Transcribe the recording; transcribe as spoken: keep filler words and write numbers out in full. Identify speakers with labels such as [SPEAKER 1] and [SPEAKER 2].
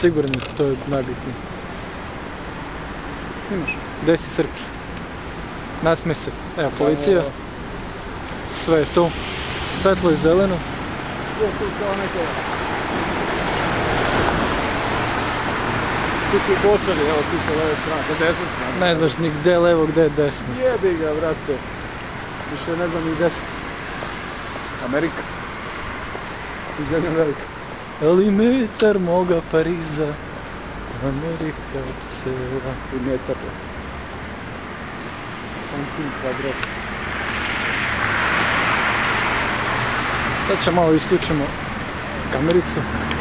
[SPEAKER 1] sigurni, to je najbitnije.
[SPEAKER 2] Snimaš?
[SPEAKER 1] Gdje si Srki? Nasmij se. Evo, policija. Sve je tu. Svetlo i zeleno.
[SPEAKER 2] Sve tu kao neke... Tu su košari, evo tu se leve strane, sa desne strane.
[SPEAKER 1] Ne znaš ni gdje je levo, gdje je desno.
[SPEAKER 2] Jebi ga, brate. Više ne znam ni gdje si. Amerika. I zemlja velika.
[SPEAKER 1] Ali metar moga Pariza, Amerika cela.
[SPEAKER 2] I metar. Santim kvadrat.
[SPEAKER 1] Sad ćemo malo isključimo kamericu.